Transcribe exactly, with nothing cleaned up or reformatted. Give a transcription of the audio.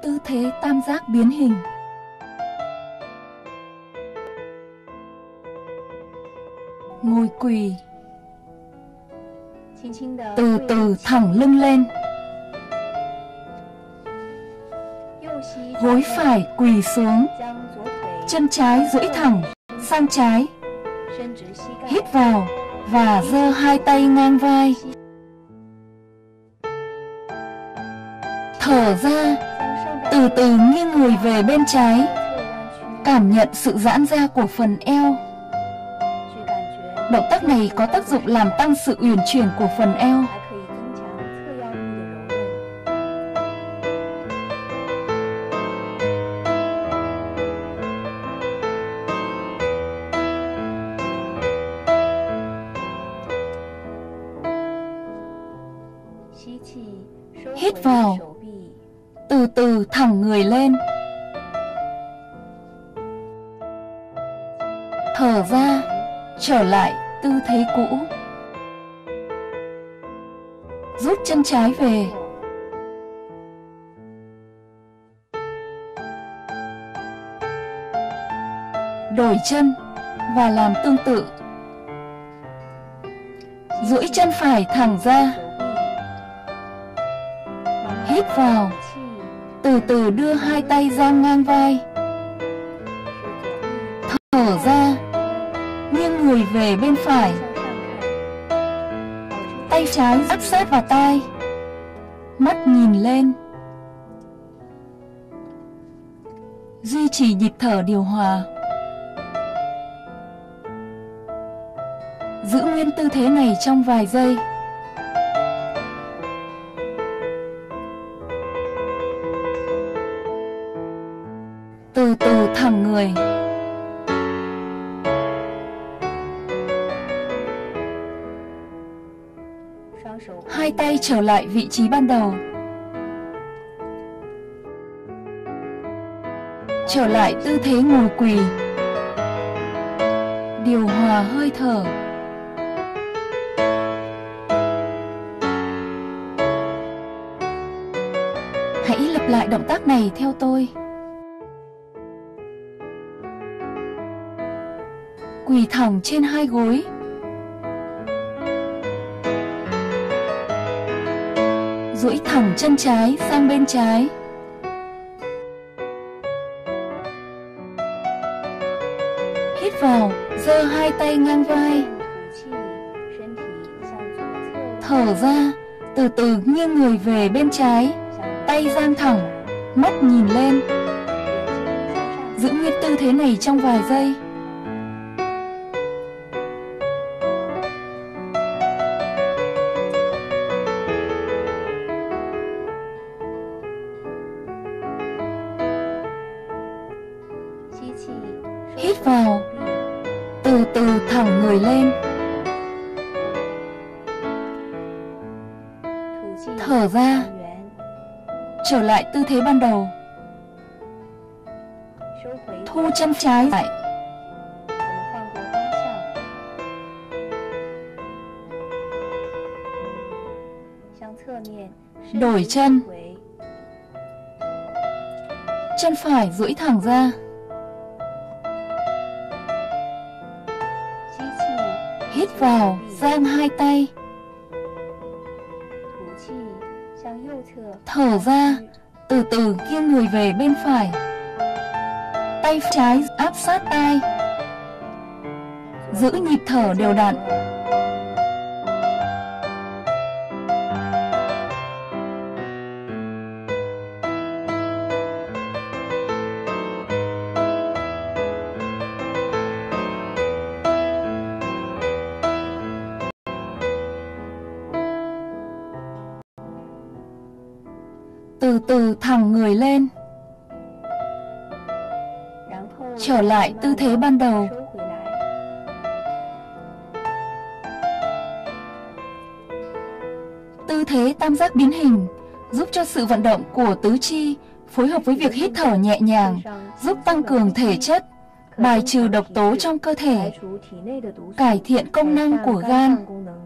tư thế tam giác biến hình. Ngồi quỳ. Từ từ thẳng lưng lên. Gối phải quỳ xuống. Chân trái duỗi thẳng sang trái. Hít vào và giơ hai tay ngang vai. Thở ra, từ từ nghiêng người về bên trái. Cảm nhận sự giãn ra của phần eo. Động tác này có tác dụng làm tăng sự uyển chuyển của phần eo. Hít vào, từ từ thẳng người lên. Thở ra, trở lại tư thế cũ. Rút chân trái về. Đổi chân và làm tương tự. Duỗi chân phải thẳng ra. Hít vào, từ từ đưa hai tay ra ngang vai. Thở ra, nghiêng người về bên phải. Tay trái áp sát vào tai. Mắt nhìn lên. Duy trì nhịp thở điều hòa. Giữ nguyên tư thế này trong vài giây. Từ từ thẳng người. Hai tay trở lại vị trí ban đầu. Trở lại tư thế ngồi quỳ. Điều hòa hơi thở. Hãy lặp lại động tác này theo tôi. Quỳ thẳng trên hai gối. Duỗi thẳng chân trái sang bên trái. Hít vào, giơ hai tay ngang vai. Thở ra, từ từ nghiêng người về bên trái. Tay dang thẳng, mắt nhìn lên. Giữ nguyên tư thế này trong vài giây. Hít vào, từ từ thẳng người lên. Thở ra, trở lại tư thế ban đầu. Thu chân trái lại. Đổi chân. Chân phải duỗi thẳng ra. Hít vào, giang hai tay. Thở ra, từ từ nghiêng người về bên phải. Tay trái áp sát tai. Giữ nhịp thở đều đặn. Từ từ thẳng người lên. Trở lại tư thế ban đầu. Tư thế tam giác biến hình giúp cho sự vận động của tứ chi phối hợp với việc hít thở nhẹ nhàng, giúp tăng cường thể chất, bài trừ độc tố trong cơ thể, cải thiện công năng của gan,